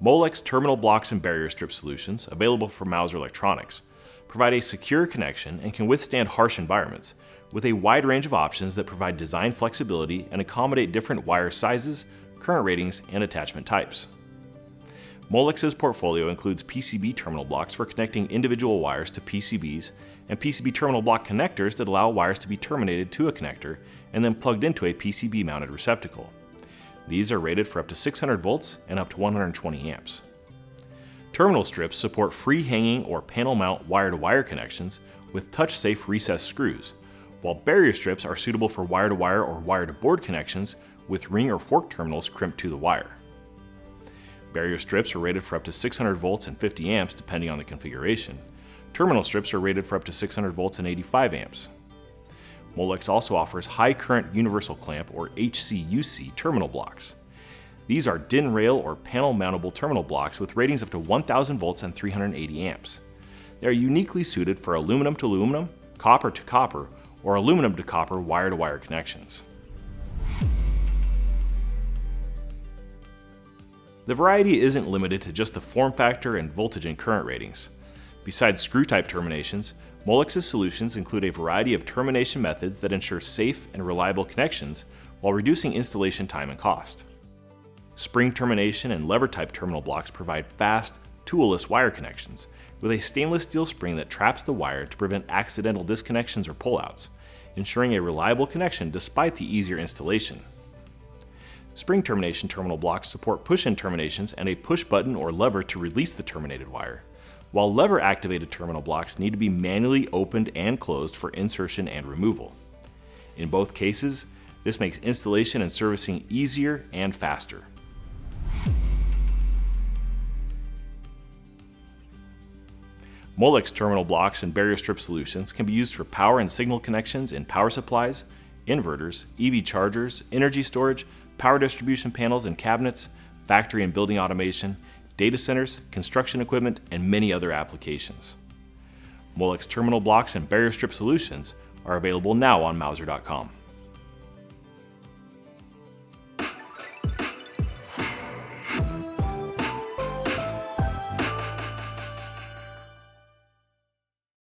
Molex terminal blocks and barrier strip solutions, available from Mouser Electronics, provide a secure connection and can withstand harsh environments, with a wide range of options that provide design flexibility and accommodate different wire sizes, current ratings, and attachment types. Molex's portfolio includes PCB terminal blocks for connecting individual wires to PCBs and PCB terminal block connectors that allow wires to be terminated to a connector and then plugged into a PCB-mounted receptacle. These are rated for up to 600 volts and up to 120 amps. Terminal strips support free-hanging or panel mount wire-to-wire connections with touch-safe recessed screws, while barrier strips are suitable for wire-to-wire or wire-to-board connections with ring or fork terminals crimped to the wire. Barrier strips are rated for up to 600 volts and 50 amps depending on the configuration. Terminal strips are rated for up to 600 volts and 85 amps. Molex also offers high current universal clamp or HCUC terminal blocks. These are DIN rail or panel mountable terminal blocks with ratings up to 1000 volts and 380 amps. They are uniquely suited for aluminum to aluminum, copper to copper, or aluminum to copper wire-to-wire connections. The variety isn't limited to just the form factor and voltage and current ratings. Besides screw-type terminations, Molex's solutions include a variety of termination methods that ensure safe and reliable connections while reducing installation time and cost. Spring termination and lever-type terminal blocks provide fast, tool-less wire connections with a stainless steel spring that traps the wire to prevent accidental disconnections or pullouts, ensuring a reliable connection despite the easier installation. Spring termination terminal blocks support push-in terminations and a push button or lever to release the terminated wire, while lever-activated terminal blocks need to be manually opened and closed for insertion and removal. In both cases, this makes installation and servicing easier and faster. Molex terminal blocks and barrier strip solutions can be used for power and signal connections in power supplies, inverters, EV chargers, energy storage, power distribution panels and cabinets, factory and building automation, data centers, construction equipment, and many other applications. Molex terminal blocks and barrier strip solutions are available now on Mouser.com.